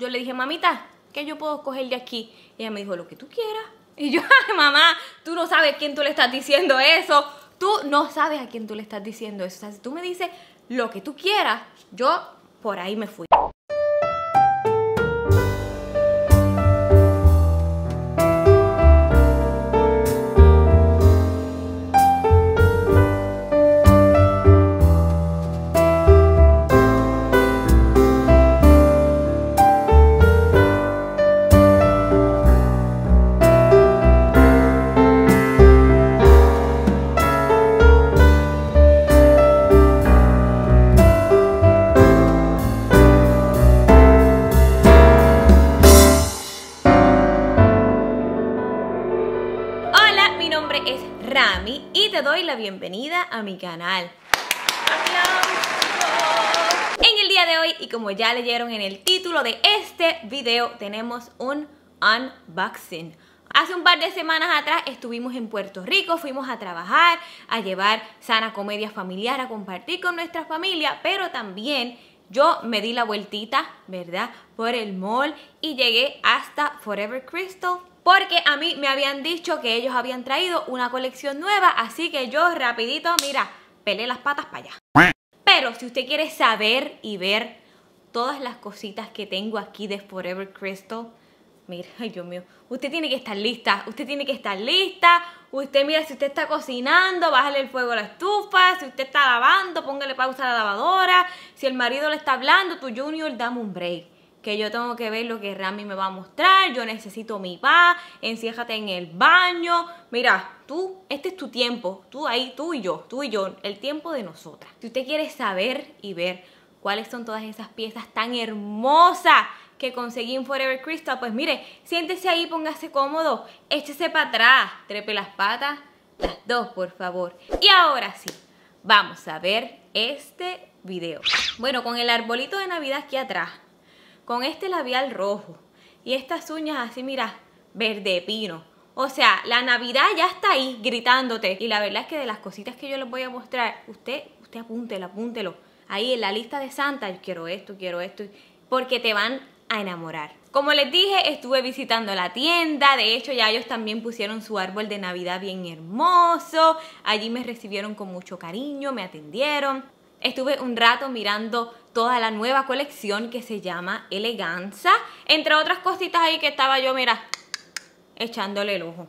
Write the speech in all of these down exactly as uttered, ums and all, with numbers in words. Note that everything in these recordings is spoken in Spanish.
yo le dije, mamita, ¿qué yo puedo coger de aquí? Y ella me dijo, lo que tú quieras. Y yo, ay, mamá, tú no sabes a quién tú le estás diciendo eso. Tú no sabes a quién tú le estás diciendo eso. O sea, si tú me dices lo que tú quieras, yo por ahí me fui. Rami y te doy la bienvenida a mi canal. En el día de hoy, y como ya leyeron en el título de este video, tenemos un unboxing. Hace un par de semanas atrás estuvimos en Puerto Rico, fuimos a trabajar, a llevar sana comedia familiar, a compartir con nuestra familia, pero también yo me di la vueltita, ¿verdad?, por el mall y llegué hasta Forever Crystal, porque a mí me habían dicho que ellos habían traído una colección nueva, así que yo rapidito, mira, pelé las patas para allá. Pero si usted quiere saber y ver todas las cositas que tengo aquí de Forever Crystal, mira, ay Dios mío, usted tiene que estar lista, usted tiene que estar lista. Usted, mira, si usted está cocinando, bájale el fuego a la estufa. Si usted está lavando, póngale pausa a la lavadora. Si el marido le está hablando, tu Junior, dame un break, que yo tengo que ver lo que Rami me va a mostrar. Yo necesito mi paz, enciéjate en el baño. Mira, tú, este es tu tiempo, tú ahí, tú y yo, tú y yo, el tiempo de nosotras. Si usted quiere saber y ver cuáles son todas esas piezas tan hermosas que conseguí en Forever Crystal, pues mire, siéntese ahí, póngase cómodo, échese para atrás, trepe las patas, las dos, por favor. Y ahora sí, vamos a ver este video. Bueno, con el arbolito de Navidad aquí atrás, con este labial rojo y estas uñas así, mira, verde pino. O sea, la Navidad ya está ahí gritándote. Y la verdad es que de las cositas que yo les voy a mostrar, usted, usted apúntelo, apúntelo. Ahí en la lista de Santa, yo quiero esto, quiero esto, porque te van a enamorar. Como les dije, estuve visitando la tienda. De hecho, ya ellos también pusieron su árbol de Navidad bien hermoso. Allí me recibieron con mucho cariño, me atendieron. Estuve un rato mirando toda la nueva colección que se llama Eleganza, entre otras cositas ahí que estaba yo, mira, echándole el ojo.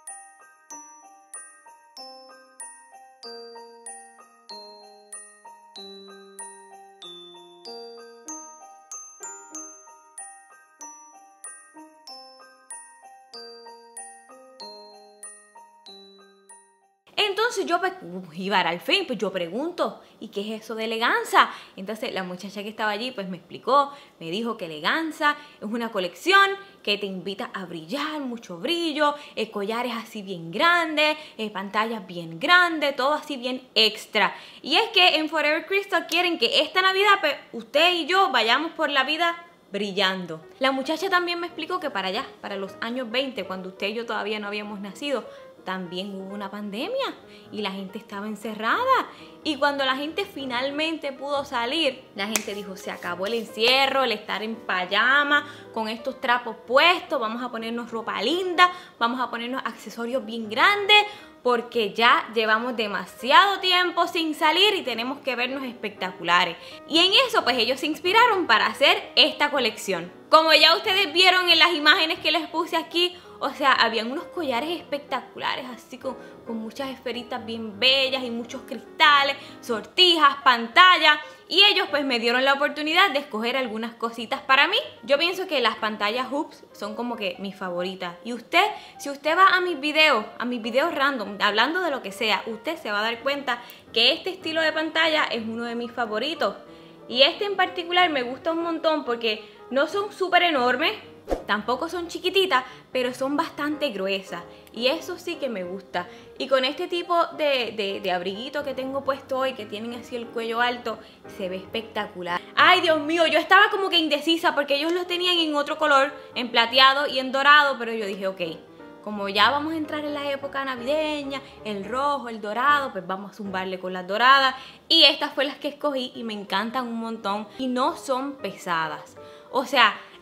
Entonces yo, pues, iba al fin, pues yo pregunto, ¿y qué es eso de Eleganza? Entonces la muchacha que estaba allí, pues me explicó, me dijo que Eleganza es una colección que te invita a brillar, mucho brillo, eh, collares así bien grandes, eh, pantallas bien grandes, todo así bien extra. Y es que en Forever Crystal quieren que esta Navidad, pues, usted y yo vayamos por la vida brillando. La muchacha también me explicó que para allá, para los años veinte, cuando usted y yo todavía no habíamos nacido, también hubo una pandemia y la gente estaba encerrada. Y cuando la gente finalmente pudo salir, la gente dijo, se acabó el encierro, el estar en pijama, con estos trapos puestos, vamos a ponernos ropa linda, vamos a ponernos accesorios bien grandes, porque ya llevamos demasiado tiempo sin salir y tenemos que vernos espectaculares. Y en eso, pues, ellos se inspiraron para hacer esta colección. Como ya ustedes vieron en las imágenes que les puse aquí, o sea, habían unos collares espectaculares, así con, con muchas esferitas bien bellas y muchos cristales, sortijas, pantallas. Y ellos pues me dieron la oportunidad de escoger algunas cositas para mí. Yo pienso que las pantallas hoops son como que mis favoritas. Y usted, si usted va a mis videos, a mis videos random, hablando de lo que sea, usted se va a dar cuenta que este estilo de pantalla es uno de mis favoritos. Y este en particular me gusta un montón porque no son súper enormes, tampoco son chiquititas, pero son bastante gruesas. Y eso sí que me gusta. Y con este tipo de, de, de abriguito que tengo puesto hoy, que tienen así el cuello alto, se ve espectacular. Ay, Dios mío, yo estaba como que indecisa porque ellos los tenían en otro color, en plateado y en dorado, pero yo dije, ok, como ya vamos a entrar en la época navideña, el rojo, el dorado, pues vamos a zumbarle con las doradas. Y estas fue las que escogí y me encantan un montón y no son pesadas. O sea,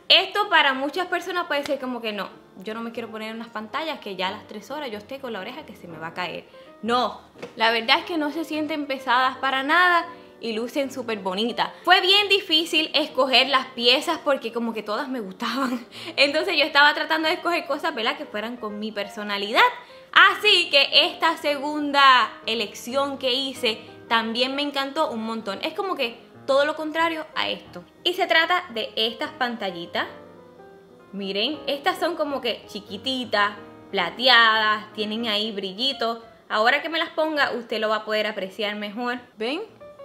Esto para muchas personas puede ser como que no, yo no me quiero poner unas pantallas que ya a las tres horas yo esté con la oreja que se me va a caer. No, la verdad es que no se sienten pesadas para nada y lucen súper bonitas. Fue bien difícil escoger las piezas porque como que todas me gustaban. Entonces yo estaba tratando de escoger cosas, ¿verdad?, que fueran con mi personalidad. Así que esta segunda elección que hice también me encantó un montón. Es como que todo lo contrario a esto. Y se trata de estas pantallitas. Miren, estas son como que chiquititas, plateadas, tienen ahí brillitos. Ahora que me las ponga, usted lo va a poder apreciar mejor. ¿Ven?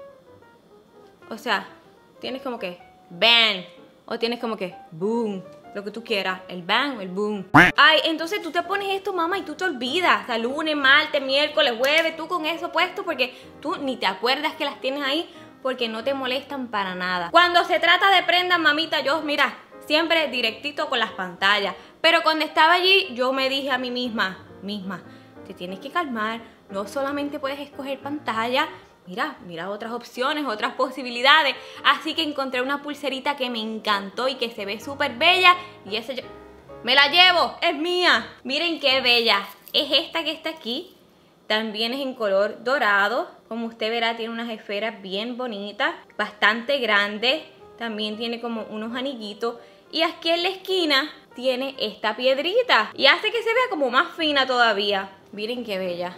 O sea, tienes como que bang, o tienes como que boom, lo que tú quieras, el bang o el boom. Ay, entonces tú te pones esto, mamá, y tú te olvidas. O sea, lunes, martes, miércoles, jueves, tú con eso puesto porque tú ni te acuerdas que las tienes ahí porque no te molestan para nada. Cuando se trata de prendas, mamita, yo, mira, siempre directito con las pantallas. Pero cuando estaba allí, yo me dije a mí misma, misma, te tienes que calmar, no solamente puedes escoger pantalla, mira, mira otras opciones, otras posibilidades. Así que encontré una pulserita que me encantó y que se ve súper bella. Y esa yo me la llevo, es mía. Miren qué bella. Es esta que está aquí. También es en color dorado. Como usted verá, tiene unas esferas bien bonitas, bastante grandes. También tiene como unos anillitos. Y aquí en la esquina tiene esta piedrita. Y hace que se vea como más fina todavía. Miren qué bella.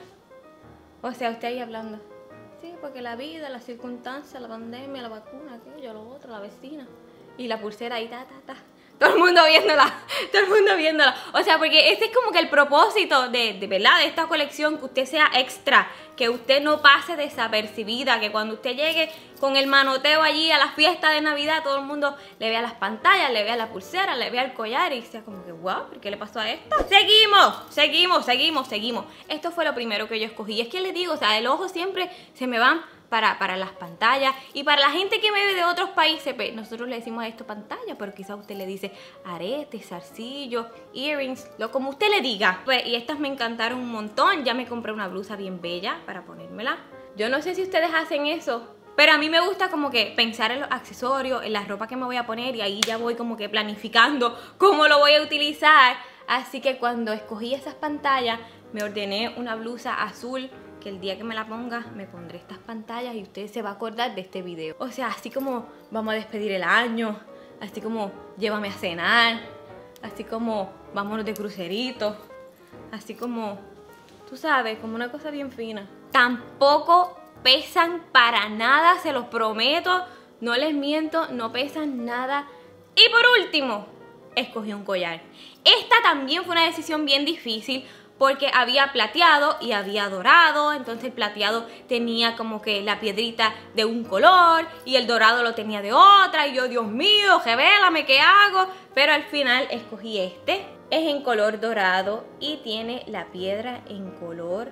O sea, usted ahí hablando. Sí, porque la vida, las circunstancias, la pandemia, la vacuna, aquello, lo otro, la vecina. Y la pulsera ahí, ta, ta, ta. Todo el mundo viéndola, todo el mundo viéndola. O sea, porque ese es como que el propósito de, de, ¿verdad?, de esta colección, que usted sea extra, que usted no pase desapercibida, que cuando usted llegue con el manoteo allí a la fiesta de Navidad, todo el mundo le vea las pantallas, le vea la pulsera, le vea el collar y sea como que, wow, ¿qué le pasó a esta? Seguimos, seguimos, seguimos, seguimos. Esto fue lo primero que yo escogí. Es que les digo, o sea, el ojo siempre se me van Para, para las pantallas. Y para la gente que me ve de otros países, pues, nosotros le decimos a esto pantalla, pero quizás usted le dice aretes, zarcillos, earrings, lo como usted le diga. Pues, y estas me encantaron un montón. Ya me compré una blusa bien bella para ponérmela. Yo no sé si ustedes hacen eso, pero a mí me gusta como que pensar en los accesorios, en la ropa que me voy a poner, y ahí ya voy como que planificando cómo lo voy a utilizar. Así que cuando escogí esas pantallas, me ordené una blusa azul, que el día que me la ponga me pondré estas pantallas y usted se va a acordar de este video. O sea, así como vamos a despedir el año, así como llévame a cenar, así como vámonos de crucerito, así como, tú sabes, como una cosa bien fina. Tampoco pesan para nada, se los prometo, no les miento, no pesan nada. Y por último, escogí un collar. Esta también fue una decisión bien difícil, porque había plateado y había dorado. Entonces el plateado tenía como que la piedrita de un color y el dorado lo tenía de otra. Y yo, Dios mío, revélame, ¿qué hago? Pero al final escogí este. Es en color dorado y tiene la piedra en color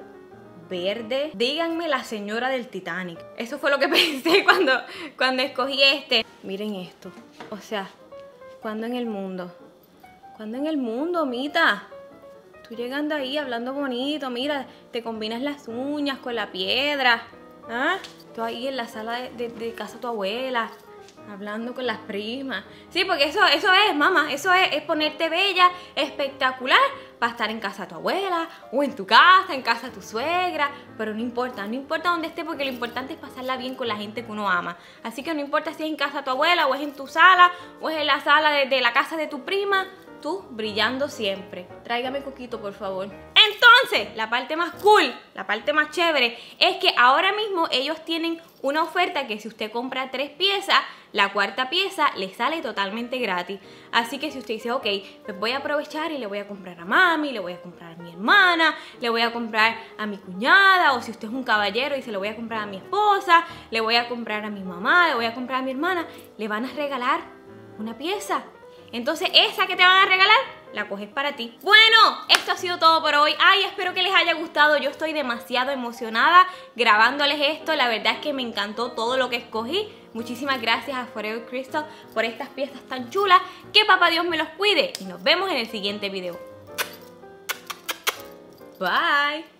verde. Díganme la señora del Titanic. Eso fue lo que pensé cuando, cuando escogí este. Miren esto. O sea, ¿cuándo en el mundo? ¿Cuándo en el mundo, Mita? Tú llegando ahí hablando bonito, mira, te combinas las uñas con la piedra. ¿Ah? Tú ahí en la sala de, de, de casa de tu abuela, hablando con las primas. Sí, porque eso, eso es, mamá, eso es, es ponerte bella, espectacular, para estar en casa de tu abuela, o en tu casa, en casa de tu suegra. Pero no importa, no importa dónde esté, porque lo importante es pasarla bien con la gente que uno ama. Así que no importa si es en casa de tu abuela, o es en tu sala, o es en la sala de, de la casa de tu prima, tú brillando siempre. Tráigame coquito, por favor. Entonces, la parte más cool, la parte más chévere, es que ahora mismo ellos tienen una oferta que si usted compra tres piezas, la cuarta pieza le sale totalmente gratis. Así que si usted dice, ok, pues voy a aprovechar y le voy a comprar a mami, le voy a comprar a mi hermana, le voy a comprar a mi cuñada, o si usted es un caballero y se lo voy a comprar a mi esposa, le voy a comprar a mi mamá, le voy a comprar a mi hermana, le van a regalar una pieza. Entonces esa que te van a regalar, la coges para ti. Bueno, esto ha sido todo por hoy. Ay, espero que les haya gustado. Yo estoy demasiado emocionada grabándoles esto. La verdad es que me encantó todo lo que escogí. Muchísimas gracias a Forever Crystal por estas piezas tan chulas. Que papá Dios me los cuide. Y nos vemos en el siguiente video. Bye.